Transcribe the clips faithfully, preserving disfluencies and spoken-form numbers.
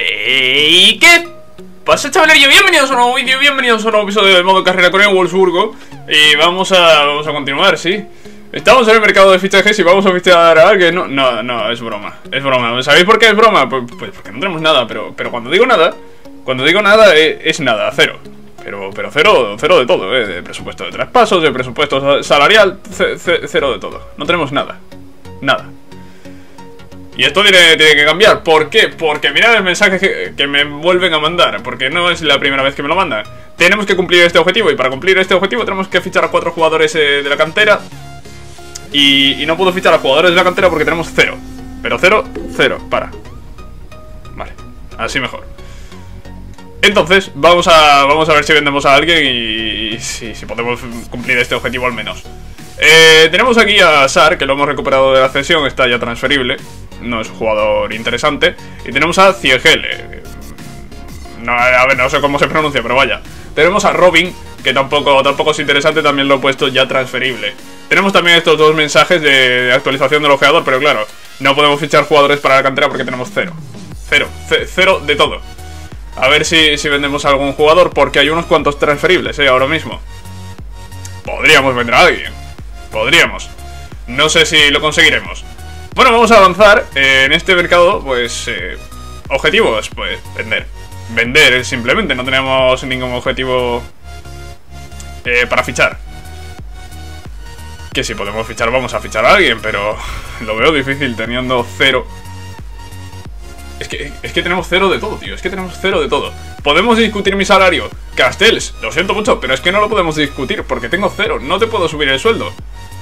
¿Y qué pasa, chavalería? Bienvenidos a un nuevo vídeo, bienvenidos a un nuevo episodio de modo carrera con el Wolfsburgo. Y vamos a, vamos a continuar, sí. Estamos en el mercado de fichajes y vamos a fichar a alguien. No, no, no, es broma, es broma. ¿Sabéis por qué es broma? Pues, pues porque no tenemos nada, pero, pero cuando digo nada, cuando digo nada es, es nada, cero. Pero, pero cero, cero de todo, ¿eh? De presupuesto de traspasos, de presupuesto salarial, cero de todo. No tenemos nada, nada. Y esto tiene, tiene que cambiar. ¿Por qué? Porque mirad el mensaje que, que me vuelven a mandar. Porque no es la primera vez que me lo mandan. Tenemos que cumplir este objetivo. Y para cumplir este objetivo tenemos que fichar a cuatro jugadores eh, de la cantera. Y, y no puedo fichar a jugadores de la cantera porque tenemos cero. Pero cero, cero, para. Vale, así mejor. Entonces, vamos a, vamos a ver si vendemos a alguien y, y si, si podemos cumplir este objetivo al menos. Eh, tenemos aquí a Sar, que lo hemos recuperado de la cesión, está ya transferible. No es un jugador interesante. Y tenemos a Ciegele. No, a ver, no sé cómo se pronuncia, pero vaya. Tenemos a Robin, que tampoco, tampoco es interesante, también lo he puesto ya transferible. Tenemos también estos dos mensajes de, de actualización del ojeador, pero claro, no podemos fichar jugadores para la cantera porque tenemos cero. Cero, cero de todo. A ver si, si vendemos a algún jugador, porque hay unos cuantos transferibles, eh, ahora mismo. Podríamos vender a alguien. Podríamos. No sé si lo conseguiremos. Bueno, vamos a avanzar eh, en este mercado, pues, eh, objetivos, pues, vender. Vender, simplemente, no tenemos ningún objetivo eh, para fichar. Que si podemos fichar, vamos a fichar a alguien, pero lo veo difícil teniendo cero. Es que, es que tenemos cero de todo, tío, es que tenemos cero de todo. ¿Podemos discutir mi salario? Castells, lo siento mucho, pero es que no lo podemos discutir porque tengo cero, no te puedo subir el sueldo.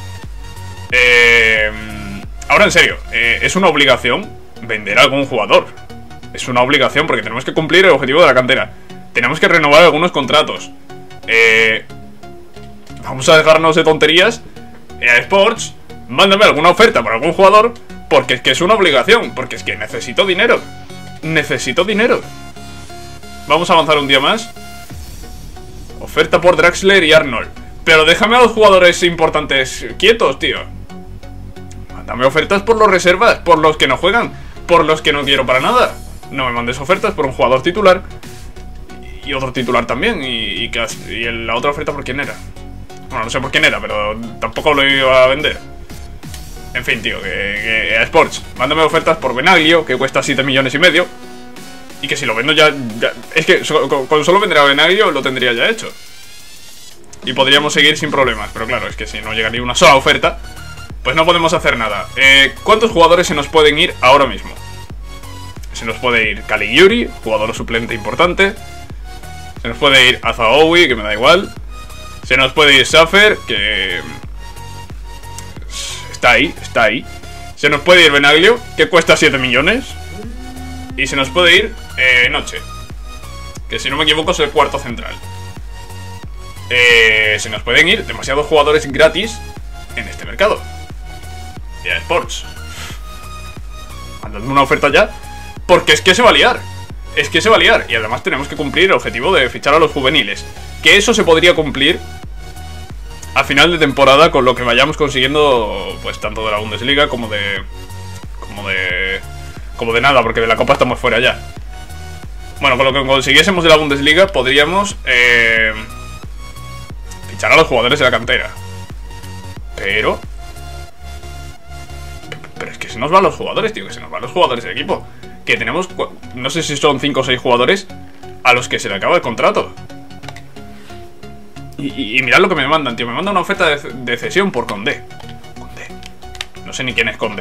Eh... Ahora en serio, eh, es una obligación vender a algún jugador. Es una obligación porque tenemos que cumplir el objetivo de la cantera. Tenemos que renovar algunos contratos. Eh, vamos a dejarnos de tonterías. E A Sports, mándame alguna oferta por algún jugador, porque es que es una obligación. Porque es que necesito dinero. Necesito dinero. Vamos a avanzar un día más. Oferta por Draxler y Arnold. Pero déjame a los jugadores importantes quietos, tío. Dame ofertas por los reservas, por los que no juegan, por los que no quiero para nada. No me mandes ofertas por un jugador titular y otro titular también. Y, y, y la otra oferta por quién era. Bueno, no sé por quién era, pero tampoco lo iba a vender. En fin, tío, que, que a Sports, mándame ofertas por Benaglio, que cuesta siete millones y medio. Y que si lo vendo ya... ya es que so, con, con solo vender a Benaglio lo tendría ya hecho. Y podríamos seguir sin problemas. Pero claro, es que si no llega ni una sola oferta, pues no podemos hacer nada. eh, ¿Cuántos jugadores se nos pueden ir ahora mismo? Se nos puede ir Caligiuri, jugador suplente importante. Se nos puede ir Azaoui, que me da igual. Se nos puede ir Safer, que... está ahí, está ahí. Se nos puede ir Benaglio, que cuesta siete millones. Y se nos puede ir eh, Noche, que si no me equivoco es el cuarto central. eh, Se nos pueden ir demasiados jugadores gratis en este mercado. Y a Sports, mandadme una oferta ya, porque es que se va a liar. Es que se va a liar. Y además tenemos que cumplir el objetivo de fichar a los juveniles. Que eso se podría cumplir a final de temporada con lo que vayamos consiguiendo, pues tanto de la Bundesliga como de... Como de... Como de nada, porque de la Copa estamos fuera ya. Bueno, con lo que consiguiésemos de la Bundesliga podríamos eh, fichar a los jugadores de la cantera. Pero... Pero es que se nos van los jugadores, tío, que se nos van los jugadores del equipo. Que tenemos, no sé si son cinco o seis jugadores a los que se le acaba el contrato. Y, y, y mirad lo que me mandan, tío. Me mandan una oferta de, de cesión por Condé. Condé. No sé ni quién es Condé.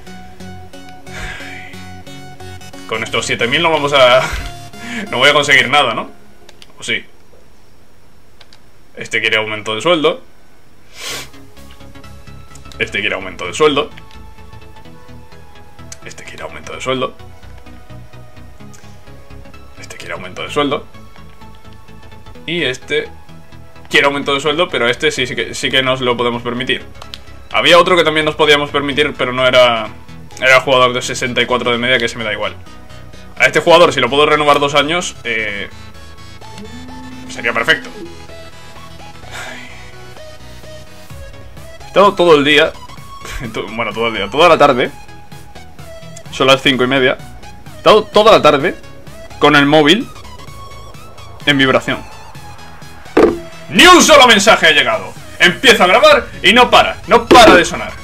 Con estos siete mil no vamos a... No voy a conseguir nada, ¿no? ¿O sí? Este quiere aumento de sueldo. Este quiere aumento de sueldo. Este quiere aumento de sueldo. Este quiere aumento de sueldo. Y este quiere aumento de sueldo, pero este sí, sí, que, sí que nos lo podemos permitir. Había otro que también nos podíamos permitir, pero no era... Era jugador de sesenta y cuatro de media, que se me da igual. A este jugador, si lo puedo renovar dos años, eh, sería perfecto. He estado todo el día... Bueno, todo el día, toda la tarde. Son las cinco y media. He estado toda la tarde con el móvil en vibración. Ni un solo mensaje ha llegado. Empiezo a grabar y no para, no para de sonar.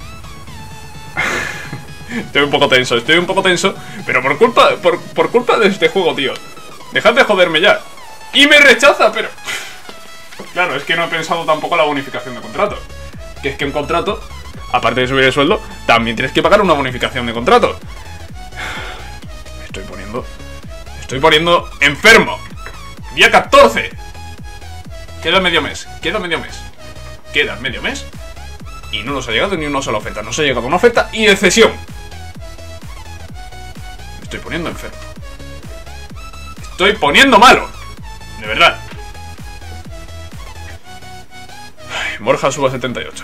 Estoy un poco tenso, estoy un poco tenso. Pero por culpa, por, por culpa de este juego, tío. Dejad de joderme ya. Y me rechaza, pero... Claro, es que no he pensado tampoco la bonificación de contrato. Que es que un contrato, aparte de subir el sueldo, también tienes que pagar una bonificación de contrato. Me estoy poniendo... Me estoy poniendo enfermo. Día catorce. Queda medio mes, queda medio mes. Queda medio mes. Y no nos ha llegado ni una sola oferta. Nos ha llegado una oferta y de cesión. Me estoy poniendo enfermo. Estoy poniendo malo. De verdad. Ay, Borja suba setenta y ocho.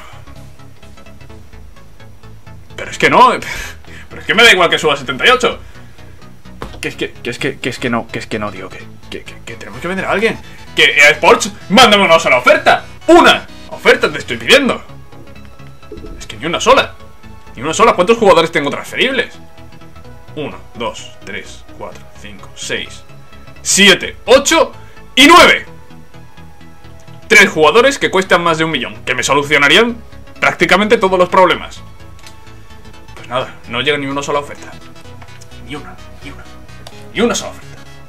Pero es que no. Pero es que me da igual que suba setenta y ocho. Que es que, que es que, que es que no, que es que no, digo, que, que, que, que tenemos que vender a alguien. Que E A Sports, mándame una sola oferta. Una oferta te estoy pidiendo. Es que ni una sola. Ni una sola. ¿Cuántos jugadores tengo transferibles? Uno, dos, tres, cuatro, cinco, seis, siete, ocho y nueve. Tres jugadores que cuestan más de un millón, que me solucionarían prácticamente todos los problemas. Pues nada, no llega ni una sola oferta. Ni una, ni una. Ni una sola oferta.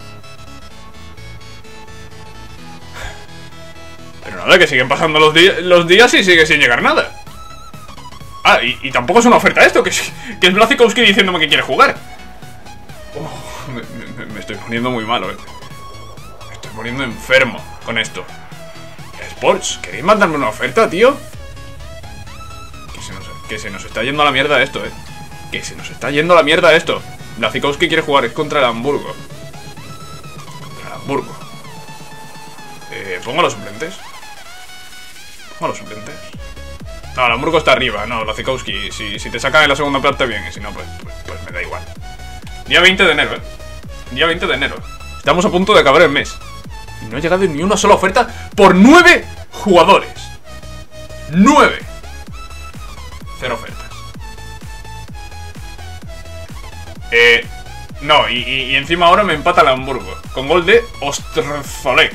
Pero nada, que siguen pasando los, los días y sigue sin llegar nada. Ah, y, y tampoco es una oferta esto, que es, que es Blazikowski diciéndome que quiere jugar. Oh, me, me, me estoy poniendo muy malo, eh. Me estoy poniendo enfermo con esto. Sports, ¿queréis mandarme una oferta, tío? Que se, nos, que se nos está yendo a la mierda esto, eh. Que se nos está yendo a la mierda esto. Blazikowski quiere jugar, es contra el Hamburgo. Contra el Hamburgo. Eh, pongo a los suplentes. Pongo a los suplentes. No, el Hamburgo está arriba. No, Blazikowski, si, si te sacan en la segunda parte, bien. Y si no, pues, pues, pues me da igual. Día veinte de enero, eh. Día veinte de enero. Estamos a punto de acabar el mes. Y no ha llegado ni una sola oferta por nueve jugadores. Nueve. Cero ofertas. Eh... No, y, y, y encima ahora me empata el Hamburgo. Con gol de Ostrzolek.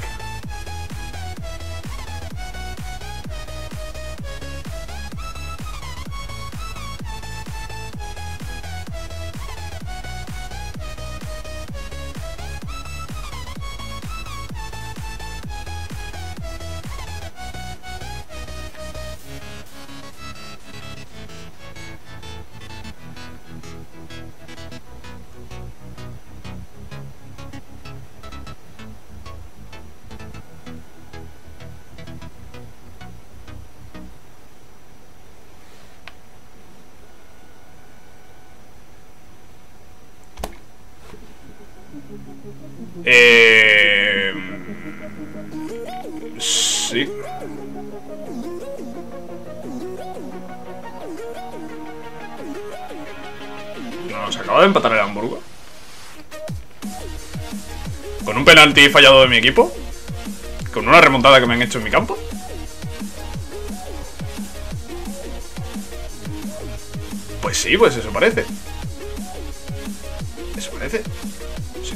Eh... Sí. Nos acaba de empatar el Hamburgo. Con un penalti fallado de mi equipo. Con una remontada que me han hecho en mi campo. Pues sí, pues eso parece. Eso parece. Sí.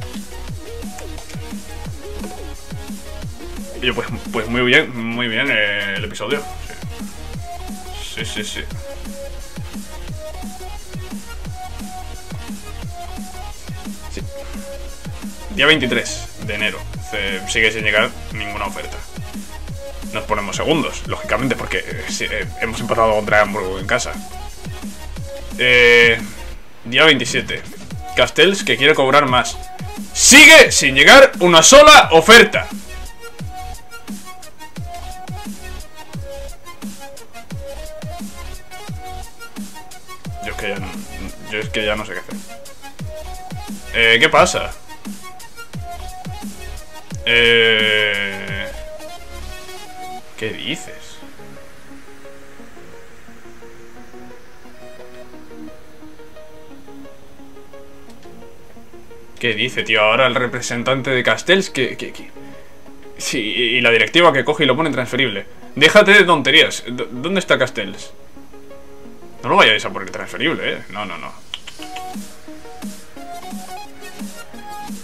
Oye, pues, pues muy bien, muy bien eh, el episodio. Sí, sí, sí, sí. Sí. Día veintitrés de enero. Se, sigue sin llegar ninguna oferta. Nos ponemos segundos, lógicamente, porque eh, sí, eh, hemos empatado contra Hamburgo en casa. Eh, día veintisiete. Castells, que quiere cobrar más. Sigue sin llegar una sola oferta. Yo es que ya no, yo es que ya no sé qué hacer. Eh, ¿qué pasa? Eh, ¿Qué dices? ¿Qué dice, tío? Ahora el representante de Castells que, que, que... Sí, y la directiva que coge y lo pone transferible. Déjate de tonterías. ¿Dónde está Castells? No lo vayáis a poner transferible, eh. No, no, no.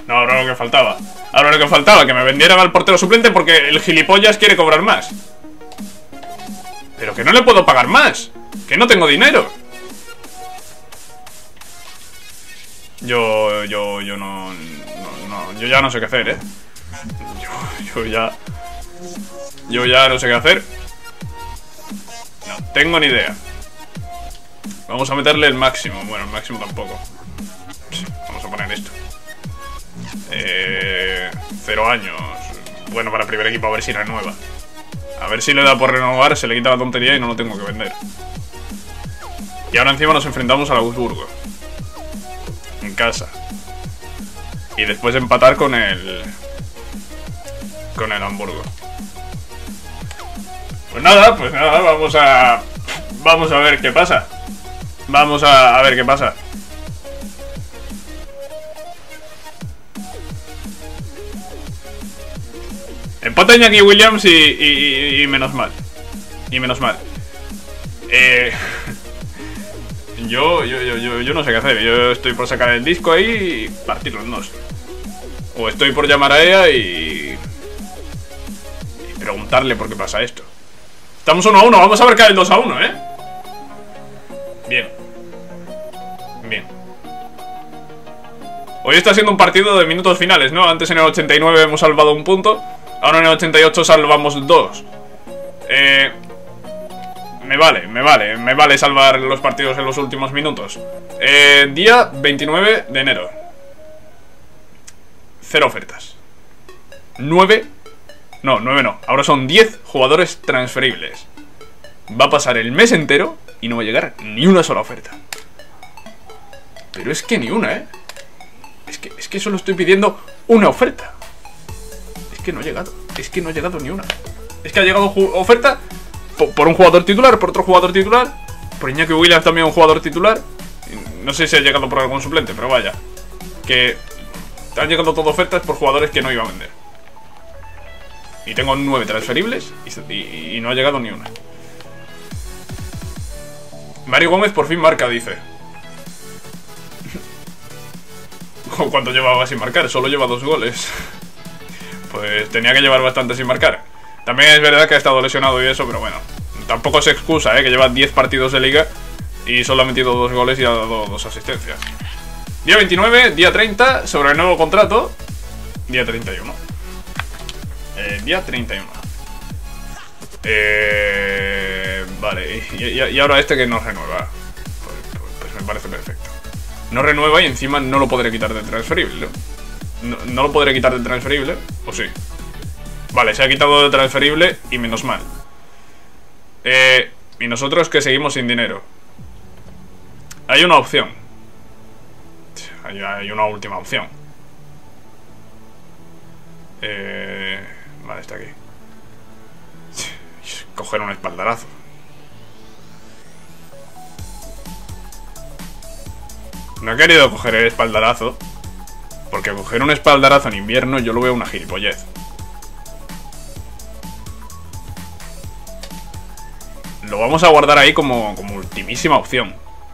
No, ahora lo que faltaba. Ahora lo que faltaba, que me vendieran al portero suplente porque el gilipollas quiere cobrar más. Pero que no le puedo pagar más. Que no tengo dinero. Yo, yo, yo no, no, no, yo ya no sé qué hacer, eh. Yo, yo ya, yo ya no sé qué hacer. No tengo ni idea. Vamos a meterle el máximo. Bueno, el máximo tampoco. Vamos a poner esto. Eh, cero años. Bueno, para el primer equipo, a ver si renueva. A ver si le da por renovar, se le quita la tontería y no lo tengo que vender. Y ahora encima nos enfrentamos al Augsburgo. En casa. Y después empatar con el... con el Hamburgo. Pues nada, pues nada, vamos a... Vamos a ver qué pasa. Vamos a, a ver qué pasa. Empata Iñaki Williams y, y, y menos mal. Y menos mal. Eh... Yo, yo, yo, yo, yo no sé qué hacer. Yo estoy por sacar el disco ahí y partirlo en dos. O estoy por llamar a ella y... y preguntarle por qué pasa esto. Estamos uno a uno, vamos a marcar el dos a uno, ¿eh? Bien. Bien. Hoy está siendo un partido de minutos finales, ¿no? Antes en el ochenta y nueve hemos salvado un punto. Ahora en el ochenta y ocho salvamos dos. Eh... Me vale, me vale, me vale salvar los partidos en los últimos minutos. eh, Día veintinueve de enero. Cero ofertas. Nueve. No, nueve no, ahora son diez jugadores transferibles. Va a pasar el mes entero y no va a llegar ni una sola oferta. Pero es que ni una, ¿eh? Es que, es que solo estoy pidiendo una oferta. Es que no ha llegado, es que no ha llegado ni una. Es que ha llegado oferta por un jugador titular, por otro jugador titular, por Iñaki Williams también un jugador titular. No sé si ha llegado por algún suplente, pero vaya, que han llegado todas ofertas por jugadores que no iba a vender. Y tengo nueve transferibles y, y, y no ha llegado ni una. Mario Gómez por fin marca, dice. ¿Cuánto llevaba sin marcar? Solo lleva dos goles. Pues tenía que llevar bastante sin marcar. También es verdad que ha estado lesionado y eso, pero bueno, tampoco se excusa, ¿eh? Que lleva diez partidos de liga y solo ha metido dos goles y ha dado dos asistencias. Día veintinueve, día treinta, sobre el nuevo contrato. Día treinta y uno. Eh, día treinta y uno. Eh, vale, y, y, y ahora este que no renueva. Pues, pues, pues me parece perfecto. No renueva y encima no lo podré quitar de transferible, ¿no? No, no lo podré quitar de transferible, ¿o sí? Vale, se ha quitado de transferible y menos mal. Eh, y nosotros que seguimos sin dinero. Hay una opción. Hay, hay una última opción. Eh, vale, está aquí. Coger un espaldarazo. No he querido coger el espaldarazo porque coger un espaldarazo en invierno yo lo veo una gilipollez. Lo vamos a guardar ahí como, como ultimísima opción.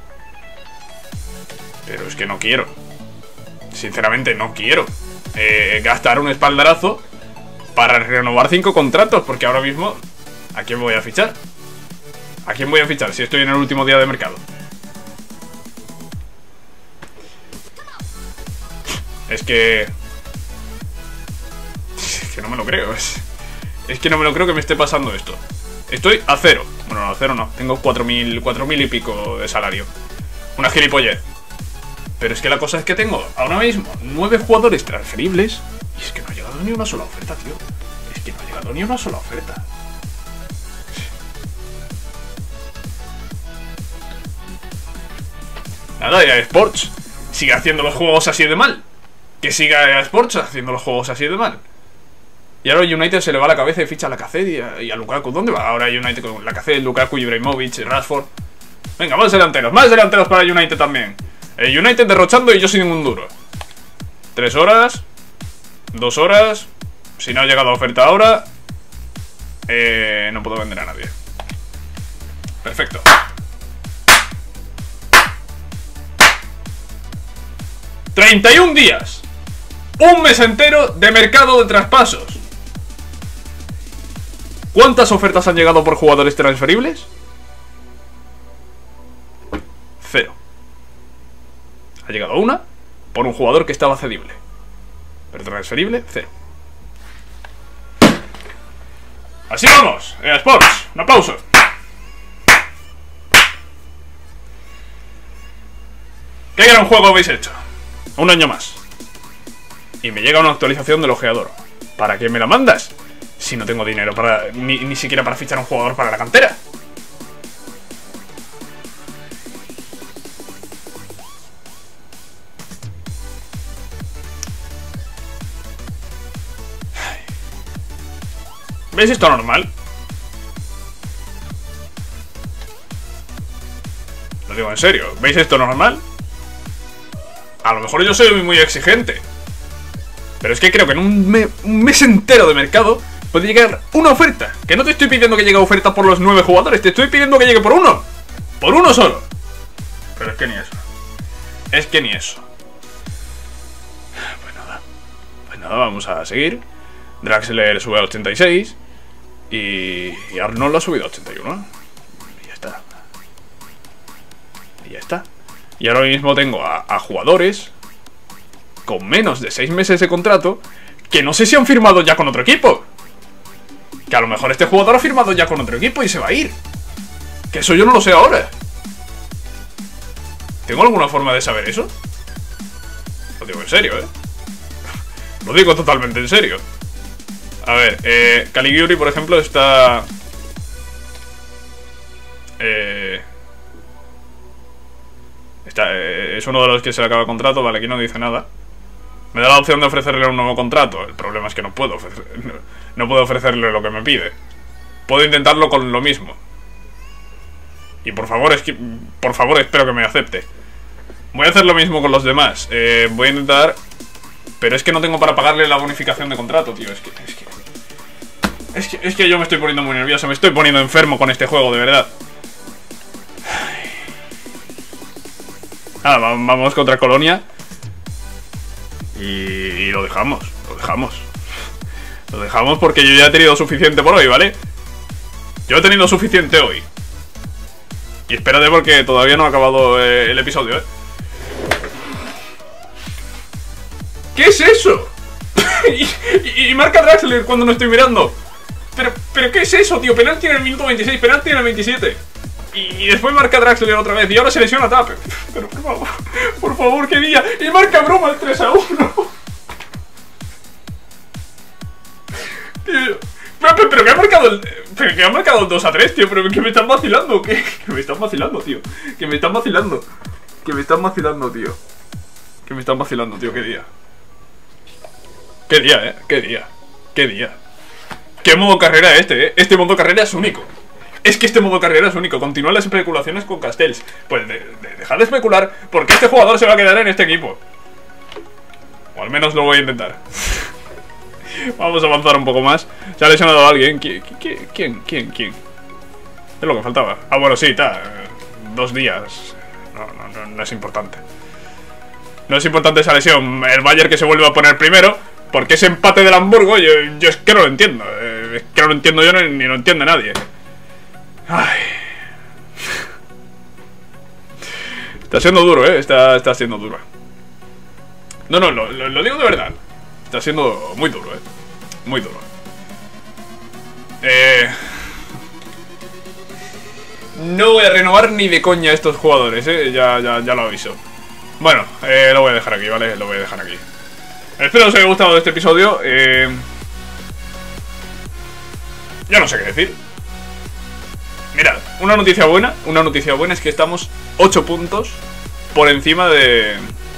Pero es que no quiero. Sinceramente no quiero eh, gastar un espaldarazo para renovar cinco contratos. Porque ahora mismo, ¿a quién voy a fichar? ¿A quién voy a fichar si estoy en el último día de mercado? Es que... Es que no me lo creo. Es, es que no me lo creo que me esté pasando esto. Estoy a cero. Bueno, a cero no. Tengo cuatro mil, cuatro mil y pico de salario. Una gilipollez. Pero es que la cosa es que tengo ahora mismo nueve jugadores transferibles. Y es que no ha llegado ni una sola oferta, tío. Es que no ha llegado ni una sola oferta. Nada, ya Sports sigue haciendo los juegos así de mal. Que siga EA Sports haciendo los juegos así de mal. Y ahora United se le va a la cabeza y ficha a Lacazette y a, y a Lukaku. ¿Dónde va ahora United con Lacazette, Lukaku, Ibrahimovic, Rashford? Venga, más delanteros, más delanteros para United también. El United derrochando y yo sin ningún duro. Tres horas. Dos horas. Si no ha llegado oferta ahora, eh, no puedo vender a nadie. Perfecto. treinta y un días. Un mes entero de mercado de traspasos. ¿Cuántas ofertas han llegado por jugadores transferibles? Cero. Ha llegado una por un jugador que estaba cedible, pero transferible, cero. Así vamos, EA Sports, un aplauso. ¿Qué gran juego habéis hecho? Un año más. Y me llega una actualización del ojeador. ¿Para qué me la mandas? Si no tengo dinero para ni, ni siquiera para fichar a un jugador para la cantera. ¿Veis esto normal? Lo digo en serio, ¿veis esto normal? A lo mejor yo soy muy exigente, pero es que creo que en un, me un mes entero de mercado puede llegar una oferta. Que no te estoy pidiendo que llegue oferta por los nueve jugadores, te estoy pidiendo que llegue por uno. Por uno solo. Pero es que ni eso. Es que ni eso. Pues nada. Pues nada, vamos a seguir. Draxler sube a ochenta y seis. Y, y Arnold ha subido a ochenta y uno. Y ya está. Y ya está. Y ahora mismo tengo a, a jugadores con menos de seis meses de contrato que no sé si han firmado ya con otro equipo. Que a lo mejor este jugador ha firmado ya con otro equipo y se va a ir. Que eso yo no lo sé ahora. ¿Tengo alguna forma de saber eso? Lo digo en serio, ¿eh? Lo digo totalmente en serio. A ver, eh, Caligiuri, por ejemplo, está... Eh... Está, eh, es uno de los que se le acaba el contrato. Vale, aquí no dice nada. Me da la opción de ofrecerle un nuevo contrato. El problema es que no puedo ofrecer, no, no puedo ofrecerle lo que me pide. Puedo intentarlo con lo mismo. Y por favor, es que, por favor, espero que me acepte. Voy a hacer lo mismo con los demás. eh, Voy a intentar... Pero es que no tengo para pagarle la bonificación de contrato, tío. Es que... Es que... Es que, es que yo me estoy poniendo muy nervioso. Me estoy poniendo enfermo con este juego, de verdad. Ah, vamos contra Colonia. Y, y lo dejamos, lo dejamos. Lo dejamos porque yo ya he tenido suficiente por hoy, ¿vale? Yo he tenido suficiente hoy. Y espérate porque todavía no ha acabado eh, el episodio, ¿eh? ¿Qué es eso? y, y, y marca Draxler cuando no estoy mirando. Pero, pero ¿qué es eso, tío? Penalti en el minuto veintiséis, penalti en el veintisiete. Y, y después marca Draxler otra vez. Y ahora se lesiona Tap. Pero por favor, por favor, qué día. Y marca Broma el tres a uno. Tío, pero, pero que ha marcado el... Pero que ha marcado el dos a tres, tío. Pero que me están vacilando. Que, que me están vacilando, tío. Que me están vacilando. Que me están vacilando, tío. Que me están vacilando, tío. Qué día. Qué día, eh. Qué día. Qué día. Qué modo carrera este, eh. Este modo carrera es único. Es que este modo carrera es único. Continúan las especulaciones con Castells. Pues de, de, dejad de especular, porque este jugador se va a quedar en este equipo. O al menos lo voy a intentar. Vamos a avanzar un poco más. Se ha lesionado a alguien. ¿Quién? ¿Quién? ¿Quién? ¿Quién? ¿Quién? Es lo que faltaba. Ah, bueno, sí, está. Dos días. No, no, no, no es importante. No es importante esa lesión. El Bayern que se vuelve a poner primero. Porque ese empate del Hamburgo, yo, yo es que no lo entiendo. Es que no lo entiendo yo ni, ni lo entiende nadie. Ay. Está siendo duro, eh. Está, está siendo duro. No, no, lo, lo, lo digo de verdad. Está siendo muy duro, eh. Muy duro. Eh... No voy a renovar ni de coña a estos jugadores, eh. Ya, ya, ya lo aviso. Bueno, eh, lo voy a dejar aquí, ¿vale? Lo voy a dejar aquí. Espero que os haya gustado este episodio. Eh... Ya no sé qué decir. Mirad, una noticia buena. Una noticia buena es que estamos ocho puntos por encima de...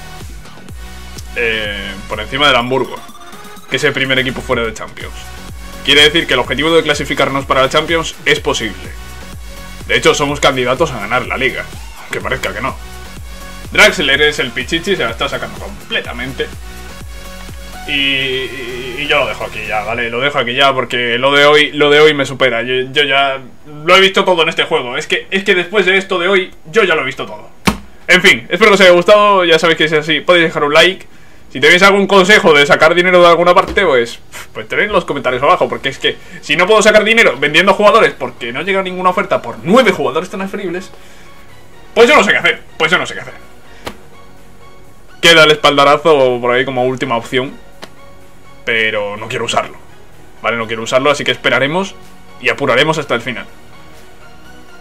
Eh, por encima del Hamburgo, que es el primer equipo fuera de Champions. Quiere decir que el objetivo de clasificarnos para la Champions es posible. De hecho, somos candidatos a ganar la liga, aunque parezca que no. Draxler es el pichichi, se la está sacando completamente. Y, y, y yo lo dejo aquí ya, ¿vale? Lo dejo aquí ya porque lo de hoy, lo de hoy me supera. Yo, yo ya lo he visto todo en este juego. Es que, es que después de esto de hoy, yo ya lo he visto todo. En fin, espero que os haya gustado. Ya sabéis que si es así, podéis dejar un like. Si tenéis algún consejo de sacar dinero de alguna parte, pues, pues tenéis en los comentarios abajo. Porque es que si no puedo sacar dinero vendiendo jugadores porque no llega ninguna oferta por nueve jugadores transferibles, pues yo no sé qué hacer. Pues yo no sé qué hacer. Queda el espaldarazo por ahí como última opción, pero no quiero usarlo. Vale, no quiero usarlo, así que esperaremos y apuraremos hasta el final.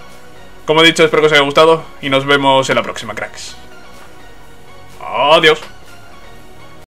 Como he dicho, espero que os haya gustado y nos vemos en la próxima, cracks. Adiós.